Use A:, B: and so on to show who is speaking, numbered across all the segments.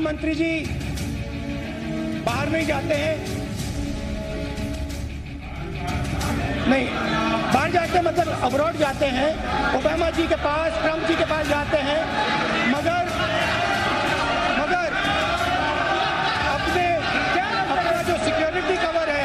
A: प्रधानमंत्री जी बाहर नहीं जाते हैं, नहीं बाहर जाते मतलब अब्रॉड जाते हैं, ओबामा जी के पास, ट्रंप जी के पास जाते हैं, मगर अपना जो सिक्योरिटी कवर है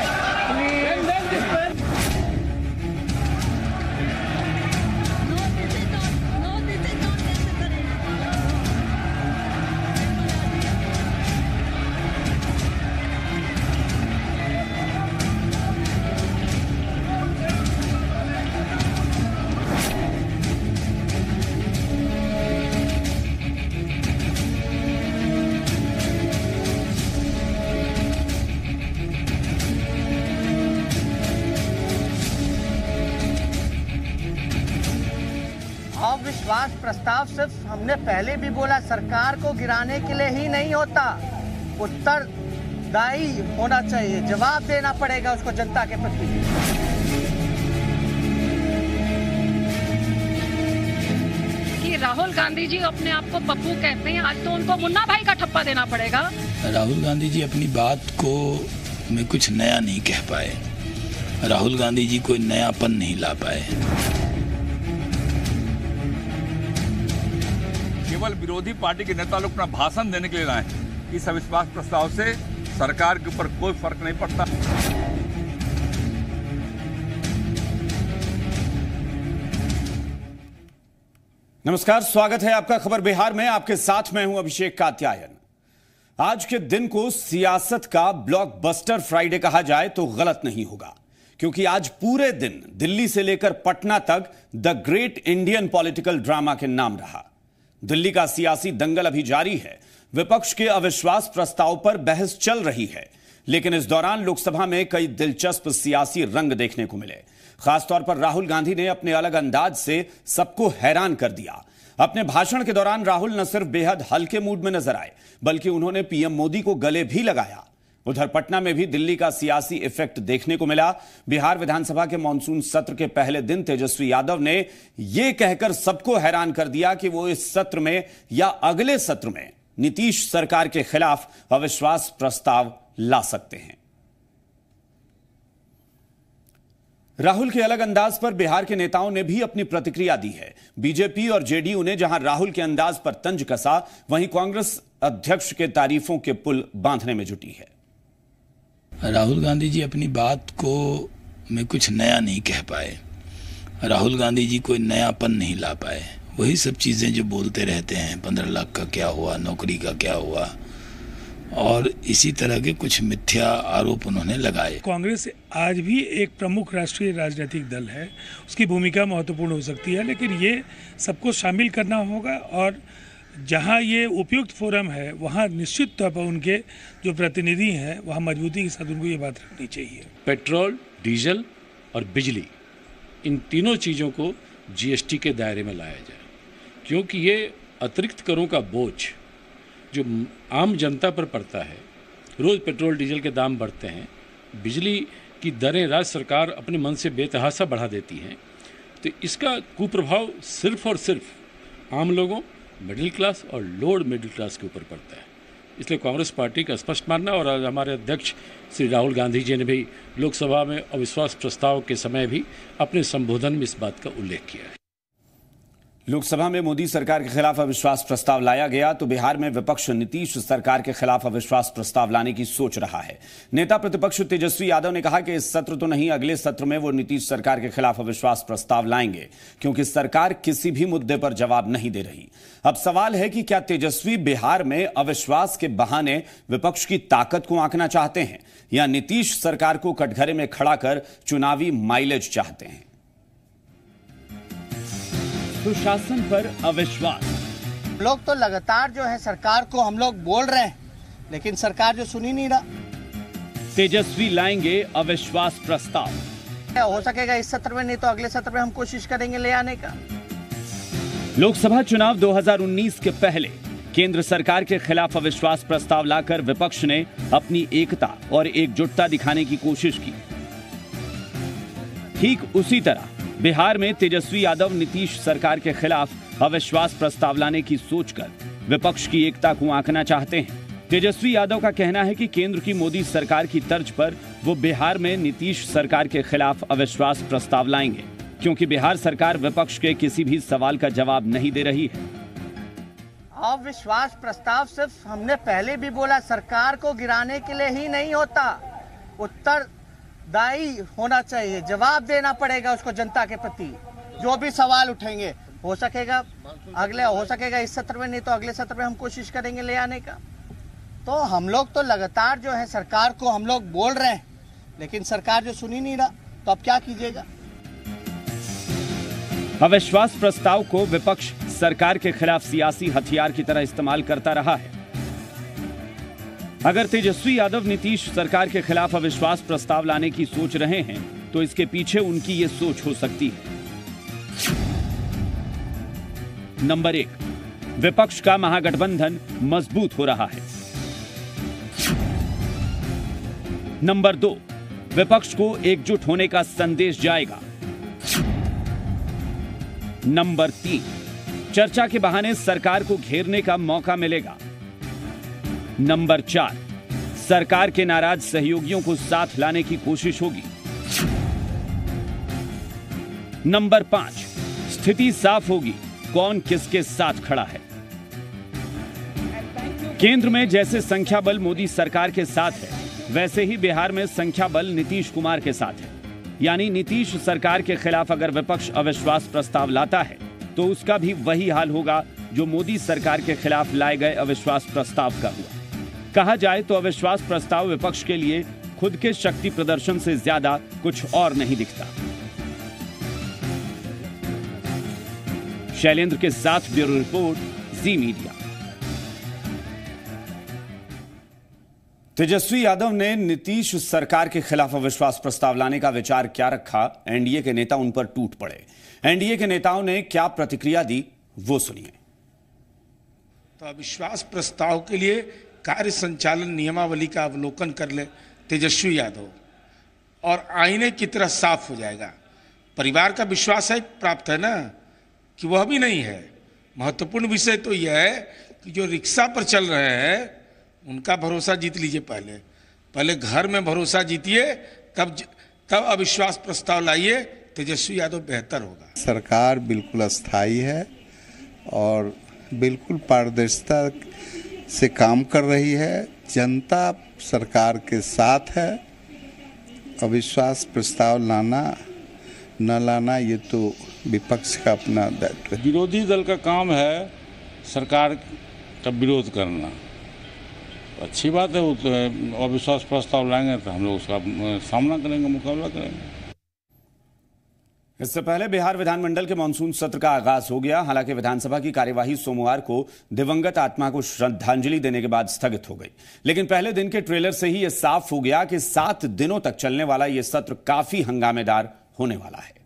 B: अविश्वास प्रस्ताव सिर्फ हमने पहले भी बोला सरकार को गिराने के लिए ही नहीं होता, उत्तरदायी होना चाहिए, जवाब देना पड़ेगा उसको जनता के प्रति।
C: कि राहुल गांधी जी अपने आप को पप्पू कहते हैं, आज तो उनको मुन्ना भाई का ठप्पा देना पड़ेगा।
D: राहुल गांधी जी अपनी बात को में कुछ नया नहीं कह पाए, राहुल गांधी जी कोई नयापन नहीं ला पाए।
E: केवल विरोधी पार्टी के नेता लोग अपना भाषण देने के लिए आए, इस अविश्वास प्रस्ताव से सरकार के ऊपर कोई फर्क नहीं पड़ता।
F: नमस्कार, स्वागत है आपका खबर बिहार में। आपके साथ मैं हूं अभिषेक कात्यायन। आज के दिन को सियासत का ब्लॉकबस्टर फ्राइडे कहा जाए तो गलत नहीं होगा, क्योंकि आज पूरे दिन दिल्ली से लेकर पटना तक the great Indian political drama के नाम रहा। दिल्ली का सियासी दंगल अभी जारी है। विपक्ष के अविश्वास प्रस्ताव पर बहस चल रही है, लेकिन इस दौरान लोकसभा में कई दिलचस्प सियासी रंग देखने को मिले। खासतौर पर राहुल गांधी ने अपने अलग अंदाज से सबको हैरान कर दिया। अपने भाषण के दौरान राहुल न सिर्फ बेहद हल्के मूड में नजर आए, बल्कि उन्होंने पीएम मोदी को गले भी लगाया। उधर पटना में भी दिल्ली का सियासी इफेक्ट देखने को मिला। बिहार विधानसभा के मानसून सत्र के पहले दिन तेजस्वी यादव ने यह कहकर सबको हैरान कर दिया कि वो इस सत्र में या अगले सत्र में नीतीश सरकार के खिलाफ अविश्वास प्रस्ताव ला सकते हैं। राहुल के अलग अंदाज पर बिहार के नेताओं ने भी अपनी प्रतिक्रिया दी है। बीजेपी और जेडीयू ने जहां राहुल के अंदाज पर तंज कसा, वहीं कांग्रेस अध्यक्ष के तारीफों के पुल बांधने में जुटी है।
D: राहुल गांधी जी अपनी बात को में कुछ नया नहीं कह पाए, राहुल गांधी जी कोई नयापन नहीं ला पाए। वही सब चीज़ें जो बोलते रहते हैं, 15 लाख का क्या हुआ, नौकरी का क्या हुआ, और इसी तरह के कुछ मिथ्या आरोप उन्होंने लगाए।
G: कांग्रेस आज भी एक प्रमुख राष्ट्रीय राजनीतिक दल है, उसकी भूमिका महत्वपूर्ण हो सकती है, लेकिन ये सबको शामिल करना होगा और जहां ये उपयुक्त फोरम है वहां निश्चित तौर पर उनके जो प्रतिनिधि हैं वहां मजबूती के साथ उनको ये बात रखनी चाहिए।
H: पेट्रोल, डीजल और बिजली, इन तीनों चीज़ों को जीएसटी के दायरे में लाया जाए, क्योंकि ये अतिरिक्त करों का बोझ जो आम जनता पर पड़ता है। रोज़ पेट्रोल डीजल के दाम बढ़ते हैं, बिजली की दरें राज्य सरकार अपने मन से बेतहाशा बढ़ा देती हैं, तो इसका कुप्रभाव सिर्फ और सिर्फ आम लोगों, मिडिल क्लास और लोअर मिडिल क्लास के ऊपर पड़ता है। इसलिए कांग्रेस पार्टी का स्पष्ट मानना, और आज हमारे अध्यक्ष श्री राहुल गांधी जी ने भी लोकसभा में अविश्वास प्रस्ताव के समय भी अपने संबोधन में इस बात का उल्लेख किया है।
F: लोकसभा में मोदी सरकार के खिलाफ अविश्वास प्रस्ताव लाया गया तो बिहार में विपक्ष नीतीश सरकार के खिलाफ अविश्वास प्रस्ताव लाने की सोच रहा है। नेता प्रतिपक्ष तेजस्वी यादव ने कहा कि इस सत्र तो नहीं, अगले सत्र में वो नीतीश सरकार के खिलाफ अविश्वास प्रस्ताव लाएंगे, क्योंकि सरकार किसी भी मुद्दे पर जवाब नहीं दे रही। अब सवाल है कि क्या तेजस्वी बिहार में अविश्वास के बहाने विपक्ष की ताकत को आंकना चाहते हैं, या नीतीश सरकार को कटघरे में खड़ा कर चुनावी माइलेज चाहते हैं। सुशासन पर अविश्वास।
B: लोग तो लगातार जो है सरकार को हम लोग बोल रहे हैं, लेकिन सरकार जो सुनी नहीं रहा।
F: तेजस्वी लाएंगे अविश्वास प्रस्ताव।
B: हो सकेगा इस सत्र में, नहीं तो अगले सत्र में हम कोशिश करेंगे ले आने का।
F: लोकसभा चुनाव 2019 के पहले केंद्र सरकार के खिलाफ अविश्वास प्रस्ताव लाकर विपक्ष ने अपनी एकता और एकजुटता दिखाने की कोशिश की। ठीक उसी तरह बिहार में तेजस्वी यादव नीतीश सरकार के खिलाफ अविश्वास प्रस्ताव लाने की सोचकर विपक्ष की एकता को आंकना चाहते हैं। तेजस्वी यादव का कहना है कि केंद्र की मोदी सरकार की तर्ज पर वो बिहार में नीतीश सरकार के खिलाफ अविश्वास प्रस्ताव लाएंगे, क्योंकि बिहार सरकार विपक्ष के किसी भी सवाल का जवाब नहीं दे रही है।
B: अविश्वास प्रस्ताव सिर्फ हमने पहले भी बोला, सरकार को गिराने के लिए ही नहीं होता, उत्तरदायी होना चाहिए, जवाब देना पड़ेगा उसको जनता के प्रति। जो भी सवाल उठेंगे हो सकेगा इस सत्र में, नहीं तो अगले सत्र में हम कोशिश करेंगे ले आने का। तो हम लोग तो लगातार जो है सरकार को हम लोग बोल रहे हैं, लेकिन सरकार जो सुन ही नहीं रहा, तो अब क्या कीजिएगा।
F: अविश्वास प्रस्ताव को विपक्ष सरकार के खिलाफ सियासी हथियार की तरह इस्तेमाल करता रहा है। अगर तेजस्वी यादव नीतीश सरकार के खिलाफ अविश्वास प्रस्ताव लाने की सोच रहे हैं, तो इसके पीछे उनकी ये सोच हो सकती है। नंबर 1, विपक्ष का महागठबंधन मजबूत हो रहा है। नंबर 2, विपक्ष को एकजुट होने का संदेश जाएगा। नंबर 3, चर्चा के बहाने सरकार को घेरने का मौका मिलेगा। नंबर 4, सरकार के नाराज सहयोगियों को साथ लाने की कोशिश होगी। नंबर 5, स्थिति साफ होगी कौन किसके साथ खड़ा है। केंद्र में जैसे संख्या बल मोदी सरकार के साथ है, वैसे ही बिहार में संख्या बल नीतीश कुमार के साथ है। यानी नीतीश सरकार के खिलाफ अगर विपक्ष अविश्वास प्रस्ताव लाता है, तो उसका भी वही हाल होगा जो मोदी सरकार के खिलाफ लाए गए अविश्वास प्रस्ताव का हुआ। कहा जाए तो अविश्वास प्रस्ताव विपक्ष के लिए खुद के शक्ति प्रदर्शन से ज्यादा कुछ और नहीं दिखता। शैलेंद्र के साथ bureau report, Zee media. Tejashwi Yadav ने नीतीश सरकार के खिलाफ अविश्वास प्रस्ताव लाने का विचार क्या रखा, एनडीए के नेता उन पर टूट पड़े। एनडीए के नेताओं ने क्या प्रतिक्रिया दी, वो सुनिए।
G: तो अविश्वास प्रस्ताव के लिए कार्य संचालन नियमावली का अवलोकन कर ले तेजस्वी यादव, और आईने की तरह साफ हो जाएगा। परिवार का विश्वास है प्राप्त है ना, कि वह भी नहीं है। महत्वपूर्ण विषय तो यह है कि जो रिक्शा पर चल रहे हैं उनका भरोसा जीत लीजिए। पहले घर में भरोसा जीतिए, तब अविश्वास प्रस्ताव लाइए। तेजस्वी यादव बेहतर होगा।
I: सरकार बिल्कुल अस्थायी है और बिल्कुल पारदर्शिता से काम कर रही है। जनता सरकार के साथ है। अविश्वास प्रस्ताव लाना न लाना ये तो विपक्ष का अपना दायित्व है।
H: विरोधी दल का काम है सरकार का विरोध करना। अच्छी बात है, वो तो अविश्वास प्रस्ताव लाएंगे तो हम लोग उसका सामना करेंगे, मुकाबला करेंगे।
F: इससे पहले बिहार विधानमंडल के मानसून सत्र का आगाज हो गया। हालांकि विधानसभा की कार्यवाही सोमवार को दिवंगत आत्मा को श्रद्धांजलि देने के बाद स्थगित हो गई। लेकिन पहले दिन के ट्रेलर से ही यह साफ हो गया कि 7 दिनों तक चलने वाला यह सत्र काफी हंगामेदार होने वाला है।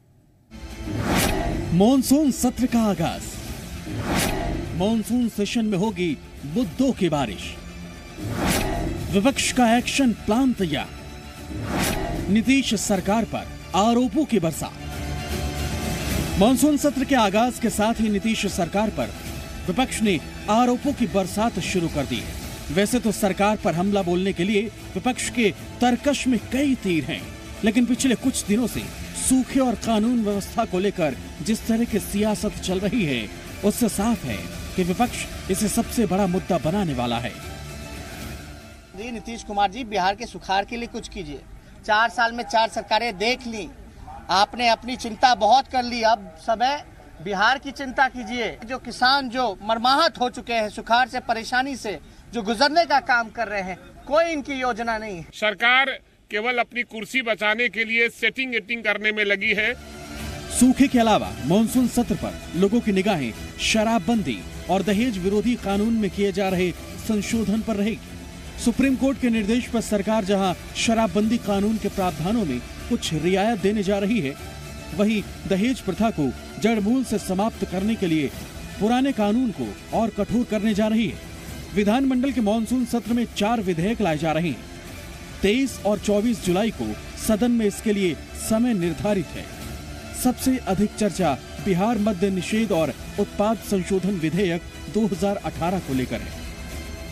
J: मॉनसून सत्र का आगाज। मॉनसून सेशन में होगी मुद्दों की बारिश। विपक्ष का एक्शन प्लान तैयार। नीतीश सरकार पर आरोपों की बरसात। मॉनसून सत्र के आगाज के साथ ही नीतीश सरकार पर विपक्ष ने आरोपों की बरसात शुरू कर दी है। वैसे तो सरकार पर हमला बोलने के लिए विपक्ष के तरकश में कई तीर हैं, लेकिन पिछले कुछ दिनों से सूखे और कानून व्यवस्था को लेकर जिस तरह की सियासत चल रही है, उससे साफ है कि विपक्ष इसे सबसे बड़ा मुद्दा बनाने वाला है।
B: नीतीश कुमार जी, बिहार के सुखाड़ के लिए कुछ कीजिए। 4 साल में 4 सरकारें देख ली, आपने अपनी चिंता बहुत कर ली, अब समय बिहार की चिंता कीजिए। जो किसान जो मरमाहत हो चुके हैं, सुखाड़ से परेशानी से जो गुजरने का काम कर रहे हैं, कोई इनकी योजना नहीं है।
K: सरकार केवल अपनी कुर्सी बचाने के लिए सेटिंग एटिंग करने में लगी है।
J: सूखे के अलावा मॉनसून सत्र पर लोगों की निगाहें शराबबंदी और दहेज विरोधी कानून में किए जा रहे संशोधन पर रहेगी। सुप्रीम कोर्ट के निर्देश पर सरकार जहां शराबबंदी कानून के प्रावधानों में कुछ रियायत देने जा रही है, वहीं दहेज प्रथा को जड़ मूल से समाप्त करने के लिए पुराने कानून को और कठोर करने जा रही है। विधानमंडल के मॉनसून सत्र में 4 विधेयक लाए जा रहे हैं। 23 और 24 जुलाई को सदन में इसके लिए समय निर्धारित है। सबसे अधिक चर्चा बिहार मद्य निषेध और उत्पाद संशोधन विधेयक 2018 को लेकर है।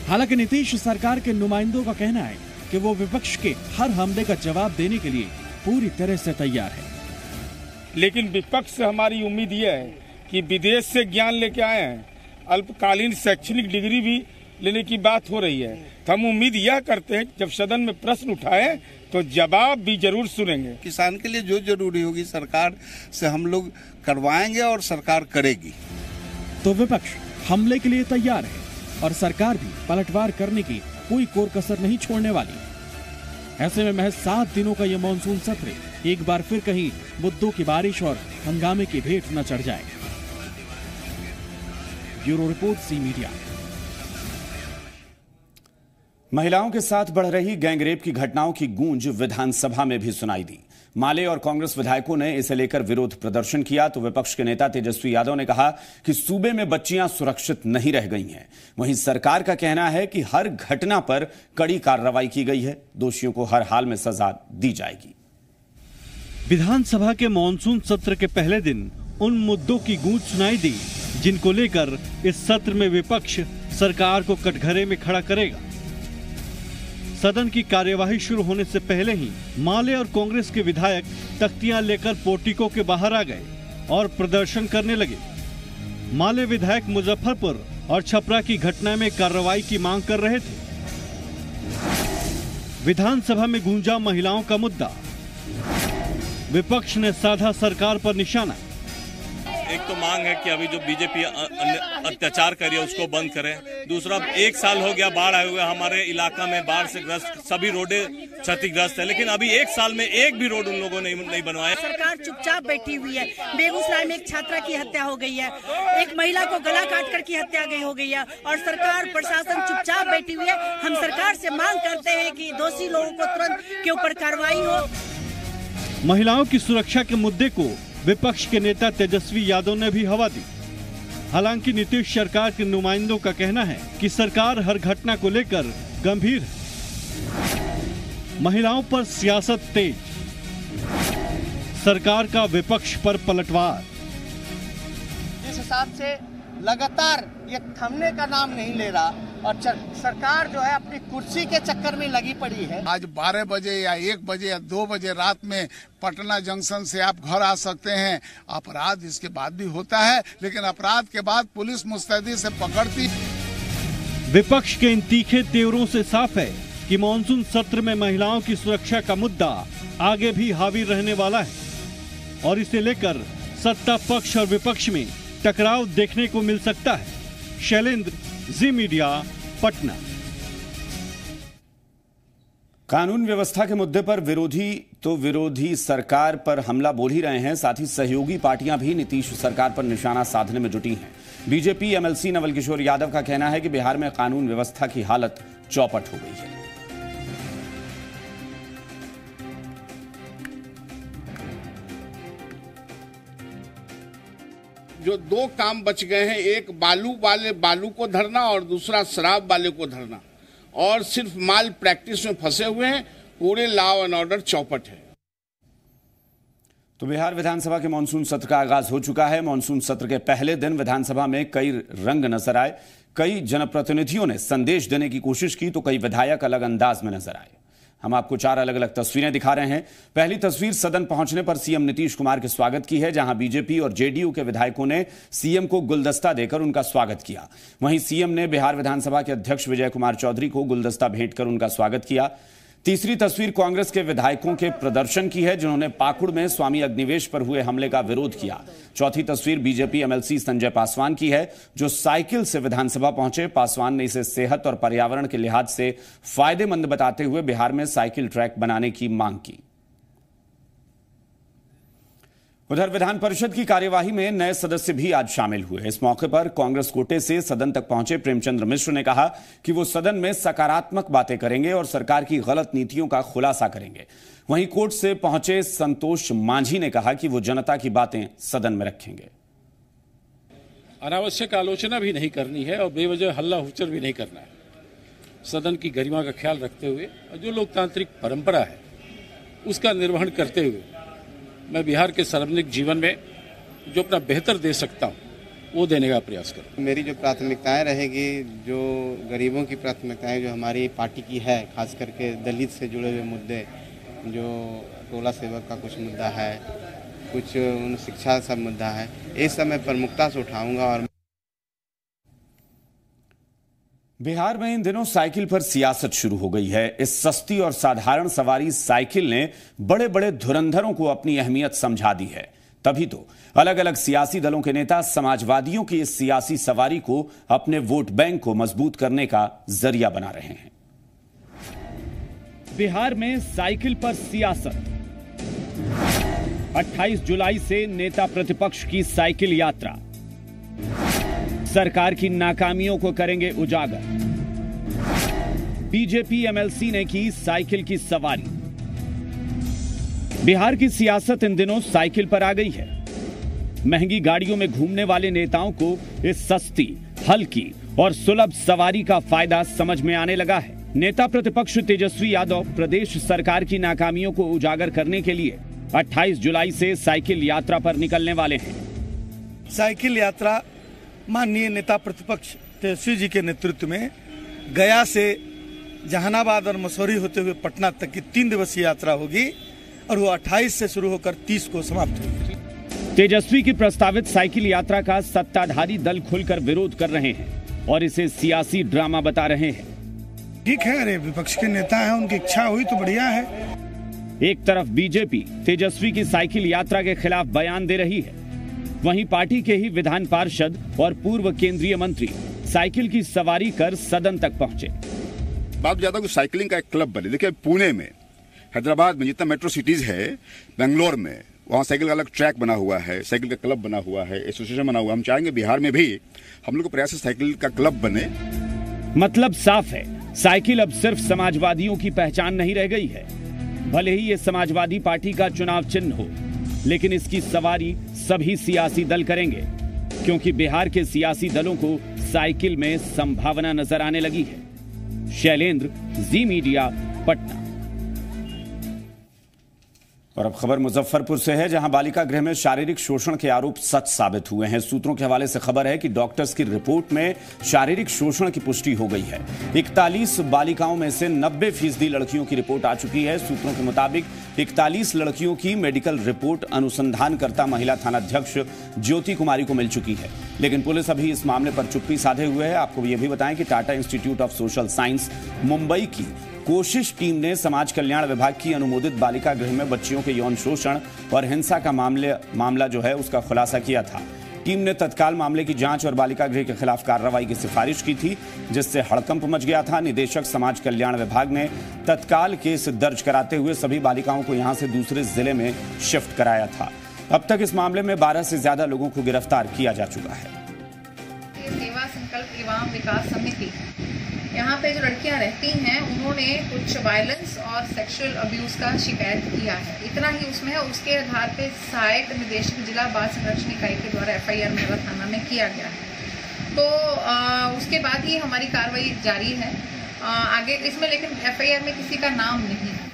J: हालांकि नीतीश सरकार के नुमाइंदों का कहना है कि वो विपक्ष के हर हमले का जवाब देने के लिए पूरी तरह से तैयार है।
A: लेकिन विपक्ष से हमारी उम्मीद यह है कि विदेश से ज्ञान लेके आए हैं, अल्पकालीन शैक्षणिक डिग्री भी लेने की बात हो रही है, तो हम उम्मीद यह करते हैं जब सदन में प्रश्न उठाए तो जवाब भी जरूर सुनेंगे।
I: किसान के लिए जो जरूरी होगी सरकार से हम लोग करवाएंगे और सरकार करेगी।
J: तो विपक्ष हमले के लिए तैयार है और सरकार भी पलटवार करने की कोई कोर कसर नहीं छोड़ने वाली। ऐसे में महज 7 दिनों का यह मानसून सत्र एक बार फिर कहीं मुद्दों की बारिश और हंगामे की भेंट न चढ़ जाए। Bureau report, Zee media.
F: महिलाओं के साथ बढ़ रही गैंगरेप की घटनाओं की गूंज विधानसभा में भी सुनाई दी। माले और कांग्रेस विधायकों ने इसे लेकर विरोध प्रदर्शन किया तो विपक्ष के नेता तेजस्वी यादव ने कहा कि सूबे में बच्चियां सुरक्षित नहीं रह गई हैं। वहीं सरकार का कहना है कि हर घटना पर कड़ी कार्रवाई की गई है, दोषियों को हर हाल में सजा दी जाएगी।
L: विधानसभा के मानसून सत्र के पहले दिन उन मुद्दों की गूंज सुनाई दी जिनको लेकर इस सत्र में विपक्ष सरकार को कटघरे में खड़ा करेगा। सदन की कार्यवाही शुरू होने से पहले ही माले और कांग्रेस के विधायक तख्तियां लेकर पोर्टिको के बाहर आ गए और प्रदर्शन करने लगे। माले विधायक मुजफ्फरपुर और छपरा की घटना में कार्रवाई की मांग कर रहे थे। विधानसभा में गूंजा महिलाओं का मुद्दा, विपक्ष ने साधा सरकार पर निशाना।
M: एक तो मांग है कि अभी जो बीजेपी अत्याचार कर रही है उसको बंद करें। दूसरा, 1 साल हो गया बाढ़ आए हुए, हमारे इलाका में बाढ़ से ग्रस्त सभी रोडें क्षतिग्रस्त है, लेकिन अभी 1 साल में एक भी रोड उन लोगों ने नहीं बनवाया।
N: सरकार चुपचाप बैठी हुई है। बेगूसराय में एक छात्रा की हत्या हो गई है, एक महिला को गला काट कर की हत्या हो गई है और सरकार प्रशासन चुपचाप बैठी हुई है। हम सरकार से मांग करते हैं कि दोषी लोगों को तुरंत के ऊपर कार्रवाई हो।
L: महिलाओं की सुरक्षा के मुद्दे को विपक्ष के नेता तेजस्वी यादव ने भी हवा दी। हालांकि नीतीश सरकार के नुमाइंदों का कहना है कि सरकार हर घटना को लेकर गंभीर है। महिलाओं पर सियासत तेज, सरकार का विपक्ष पर पलटवार।
B: जिस हिसाब से लगातार ये थमने का नाम नहीं ले रहा और सरकार जो है अपनी कुर्सी के चक्कर में लगी पड़ी है।
O: आज 12 बजे या 1 बजे या 2 बजे रात में पटना जंक्शन से आप घर आ सकते हैं। अपराध इसके बाद भी होता है, लेकिन अपराध के बाद पुलिस मुस्तैदी से पकड़ती।
L: विपक्ष के इन तीखे तेवरों से साफ है कि मानसून सत्र में महिलाओं की सुरक्षा का मुद्दा आगे भी हावी रहने वाला है और इसे लेकर सत्ता पक्ष और विपक्ष में टकराव देखने को मिल सकता है। शैलेंद्र, जी मीडिया, पटना।
F: कानून व्यवस्था के मुद्दे पर विरोधी सरकार पर हमला बोल ही रहे हैं, साथ ही सहयोगी पार्टियां भी नीतीश सरकार पर निशाना साधने में जुटी हैं। बीजेपी एमएलसी नवल किशोर यादव का कहना है कि बिहार में कानून व्यवस्था की हालत चौपट हो गई है।
K: जो 2 काम बच गए हैं, एक बालू को धरना और दूसरा शराब वाले को धरना, और सिर्फ माल प्रैक्टिस में फंसे हुए हैं। पूरे लॉ एंड ऑर्डर चौपट है।
F: तो बिहार विधानसभा के मानसून सत्र का आगाज हो चुका है। मानसून सत्र के पहले दिन विधानसभा में कई रंग नजर आए। कई जनप्रतिनिधियों ने संदेश देने की कोशिश की तो कई विधायक अलग अंदाज में नजर आए। हम आपको 4 अलग अलग तस्वीरें दिखा रहे हैं। पहली तस्वीर सदन पहुंचने पर सीएम नीतीश कुमार के स्वागत की है, जहां बीजेपी और जेडीयू के विधायकों ने सीएम को गुलदस्ता देकर उनका स्वागत किया। वहीं सीएम ने बिहार विधानसभा के अध्यक्ष विजय कुमार चौधरी को गुलदस्ता भेंट कर उनका स्वागत किया। तीसरी तस्वीर कांग्रेस के विधायकों के प्रदर्शन की है, जिन्होंने पाकुड़ में स्वामी अग्निवेश पर हुए हमले का विरोध किया। चौथी तस्वीर बीजेपी एमएलसी संजय पासवान की है, जो साइकिल से विधानसभा पहुंचे। पासवान ने इसे सेहत और पर्यावरण के लिहाज से फायदेमंद बताते हुए बिहार में साइकिल ट्रैक बनाने की मांग की। उधर विधान परिषद की कार्यवाही में नए सदस्य भी आज शामिल हुए। इस मौके पर कांग्रेस कोटे से सदन तक पहुंचे प्रेमचंद्र मिश्र ने कहा कि वो सदन में सकारात्मक बातें करेंगे और सरकार की गलत नीतियों का खुलासा करेंगे। वहीं कोट से पहुंचे संतोष मांझी ने कहा कि वो जनता की बातें सदन में रखेंगे।
H: अनावश्यक आलोचना भी नहीं करनी है और बेवजह हल्ला हुचर भी नहीं करना है। सदन की गरिमा का ख्याल रखते हुए और जो लोकतांत्रिक परंपरा है उसका निर्वहन करते हुए मैं बिहार के सार्वजनिक जीवन में जो अपना बेहतर दे सकता हूं वो देने का प्रयास करूँ।
P: मेरी जो प्राथमिकताएं रहेगी, जो गरीबों की प्राथमिकताएं जो हमारी पार्टी की है, खास करके दलित से जुड़े हुए मुद्दे, जो टोला सेवक का कुछ मुद्दा है, कुछ शिक्षा सब मुद्दा है, इस सब मैं प्रमुखता से उठाऊंगा। और
F: बिहार में इन दिनों साइकिल पर सियासत शुरू हो गई है। इस सस्ती और साधारण सवारी साइकिल ने बड़े बड़े धुरंधरों को अपनी अहमियत समझा दी है। तभी तो अलग अलग सियासी दलों के नेता समाजवादियों की इस सियासी सवारी को अपने वोट बैंक को मजबूत करने का जरिया बना रहे हैं।
J: बिहार में साइकिल पर सियासत। 28 जुलाई से नेता प्रतिपक्ष की साइकिल यात्रा। सरकार की नाकामियों को करेंगे उजागर। बीजेपी एमएलसी ने की साइकिल की सवारी। बिहार की सियासत इन दिनों साइकिल पर आ गई है। महंगी गाड़ियों में घूमने वाले नेताओं को इस सस्ती, हल्की और सुलभ सवारी का फायदा समझ में आने लगा है। नेता प्रतिपक्ष तेजस्वी यादव प्रदेश सरकार की नाकामियों को उजागर करने के लिए 28 जुलाई से साइकिल यात्रा पर निकलने वाले हैं।
Q: साइकिल यात्रा माननीय नेता प्रतिपक्ष तेजस्वी जी के नेतृत्व में गया से जहानाबाद और मसूरी होते हुए पटना तक की 3 दिवसीय यात्रा होगी और वो 28 से शुरू होकर 30 को समाप्त होगी।
J: तेजस्वी की प्रस्तावित साइकिल यात्रा का सत्ताधारी दल खुलकर विरोध कर रहे हैं और इसे सियासी ड्रामा बता रहे हैं।
Q: ठीक है, अरे विपक्ष के नेता हैं, उनकी इच्छा हुई तो बढ़िया है।
J: एक तरफ बीजेपी तेजस्वी की साइकिल यात्रा के खिलाफ बयान दे रही है, वहीं पार्टी के ही विधान पार्षद और पूर्व केंद्रीय मंत्री साइकिल की सवारी कर सदन तक पहुंचे।
R: बात ज्यादा कि साइकिलिंग का एक क्लब बने। देखिए पुणे में, हैदराबाद में जितना मेट्रो सिटीज है, बेंगलोर में, वहाँ साइकिल का अलग ट्रैक बना हुआ है, साइकिल का क्लब बना हुआ है, एसोसिएशन बना हुआ है। हम चाहेंगे बिहार में भी हम लोग को प्रयास से साइकिल का क्लब बने।
J: मतलब साफ है, साइकिल अब सिर्फ समाजवादियों की पहचान नहीं रह गई है। भले ही ये समाजवादी पार्टी का चुनाव चिन्ह हो, लेकिन इसकी सवारी सभी सियासी दल करेंगे, क्योंकि बिहार के सियासी दलों को साइकिल में संभावना नजर आने लगी है। शैलेंद्र, जी मीडिया, पटना।
F: और अब खबर मुजफ्फरपुर से है, जहां बालिका गृह में शारीरिक शोषण के आरोप सच साबित हुए हैं। सूत्रों के हवाले से खबर है कि डॉक्टर्स की रिपोर्ट में शारीरिक शोषण की पुष्टि हो गई है। 41 बालिकाओं में से 90% लड़कियों की रिपोर्ट आ चुकी है। सूत्रों के मुताबिक 41 लड़कियों की मेडिकल रिपोर्ट अनुसंधानकर्ता महिला थानाध्यक्ष ज्योति कुमारी को मिल चुकी है, लेकिन पुलिस अभी इस मामले पर चुप्पी साधे हुए है। आपको यह भी बताएं कि Tata institute of social science Mumbai की कोशिश टीम ने समाज कल्याण विभाग की अनुमोदित बालिका गृह में बच्चियों के यौन शोषण और हिंसा का मामला जो है उसका खुलासा किया था। टीम ने तत्काल मामले की जांच और बालिका गृह के खिलाफ कार्रवाई की सिफारिश की थी, जिससे हड़कंप मच गया था। निदेशक समाज कल्याण विभाग ने तत्काल केस दर्ज कराते हुए सभी बालिकाओं को यहां से दूसरे जिले में शिफ्ट कराया था। अब तक इस मामले में 12 से ज्यादा लोगों को गिरफ्तार किया जा चुका है।
S: सेवा संकल्प एवं विकास समिति यहाँ पे जो लड़कियाँ रहती हैं, उन्होंने कुछ वायलेंस और सेक्सुअल अब्यूज का शिकायत किया है। इतना ही उसमें है, उसके आधार पे सहायक निदेशक जिला बाल संरक्षण इकाई के द्वारा FIR मेवा थाना में किया गया है। तो उसके बाद ही हमारी कार्रवाई जारी है आगे इसमें, लेकिन FIR में किसी का नाम नहीं है।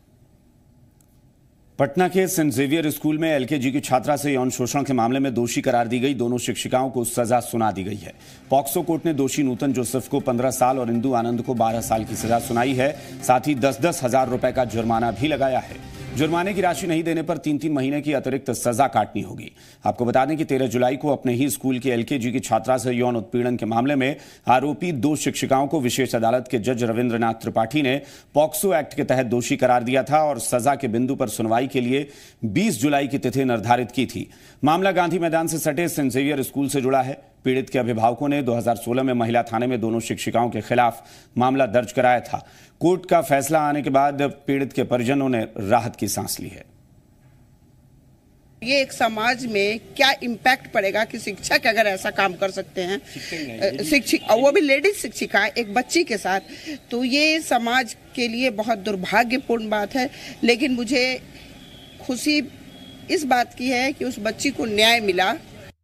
F: पटना के सेंट जेवियर स्कूल में LKG की छात्रा से यौन शोषण के मामले में दोषी करार दी गई। दोनों शिक्षिकाओं को सजा सुना दी गई है। पॉक्सो कोर्ट ने दोषी नूतन जोसेफ को 15 साल और इंदु आनंद को 12 साल की सजा सुनाई है। साथ ही 10-10 हजार रुपए का जुर्माना भी लगाया है। जुर्माने की राशि नहीं देने पर 3-3 महीने की अतिरिक्त सजा काटनी होगी। आपको बता दें कि 13 जुलाई को अपने ही स्कूल की LKG की छात्रा से यौन उत्पीड़न के मामले में आरोपी 2 शिक्षिकाओं को विशेष अदालत के जज रविंद्रनाथ त्रिपाठी ने पॉक्सो एक्ट के तहत दोषी करार दिया था और सजा के बिंदु पर सुनवाई के लिए 20 जुलाई की तिथि निर्धारित की थी। मामला गांधी मैदान से सटे सेंट जेवियर स्कूल से जुड़ा है। पीड़ित के अभिभावकों ने 2016 में महिला थाने में दोनों शिक्षिकाओं के खिलाफ मामला दर्ज कराया था। कोर्ट का फैसला आने के बाद पीड़ित के परिजनों ने राहत की सांस ली है।
T: ये एक समाज में क्या इम्पैक्ट पड़ेगा कि शिक्षक अगर ऐसा काम कर सकते हैं, शिक्षक वो भी लेडीज शिक्षिका एक बच्ची के साथ, तो ये समाज के लिए बहुत दुर्भाग्यपूर्ण बात है। लेकिन मुझे खुशी इस बात की है कि उस बच्ची को न्याय मिला।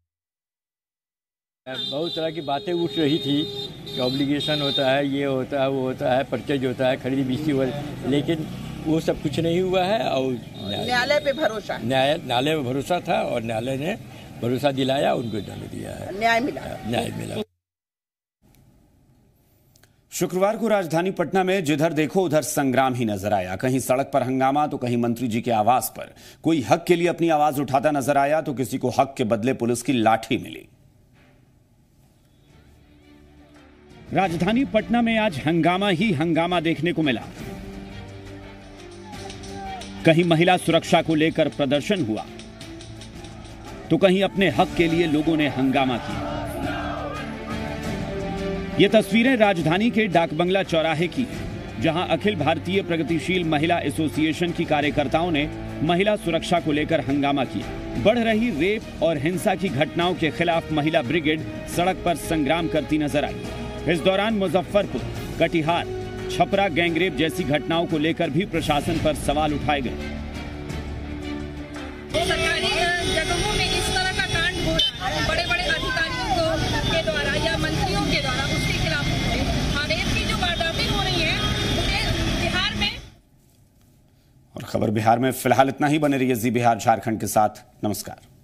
U: बहुत तरह की बातें उठ रही थी कि ऑब्लिगेशन होता है, ये होता है, वो होता है, परचेज होता है, खरीदी बिक्री हो, लेकिन वो सब कुछ नहीं हुआ है। और
T: न्यायालय पे भरोसा,
U: न्यायालय पे भरोसा था और न्यायालय ने भरोसा दिलाया, उनको दंड दिया है,
T: न्याय मिला।
F: शुक्रवार को राजधानी पटना में जिधर देखो उधर संग्राम ही नजर आया। कहीं सड़क पर हंगामा तो कहीं मंत्री जी के आवास पर कोई हक के लिए अपनी आवाज उठाता नजर आया तो किसी को हक के बदले पुलिस की लाठी मिली।
J: राजधानी पटना में आज हंगामा ही हंगामा देखने को मिला। कहीं महिला सुरक्षा को लेकर प्रदर्शन हुआ तो कहीं अपने हक के लिए लोगों ने हंगामा किया। ये तस्वीरें राजधानी के डाकबंगला चौराहे की हैं, जहां अखिल भारतीय प्रगतिशील महिला एसोसिएशन की कार्यकर्ताओं ने महिला सुरक्षा को लेकर हंगामा किया। बढ़ रही रेप और हिंसा की घटनाओं के खिलाफ महिला ब्रिगेड सड़क पर संग्राम करती नजर आई। इस दौरान मुजफ्फरपुर, कटिहार, छपरा गैंगरेप जैसी घटनाओं को लेकर भी प्रशासन पर सवाल उठाए गए।
C: सरकारी जगहों में इस तरह का कांड हो रहा है, बड़े-बड़े अधिकारियों के द्वारा या मंत्रियों के द्वारा, उसके खिलाफ रेप की जो वारदातें हो रही हैं पूरे बिहार में।
F: और खबर बिहार में फिलहाल इतना ही। बने रहिए जी बिहार झारखंड के साथ। नमस्कार।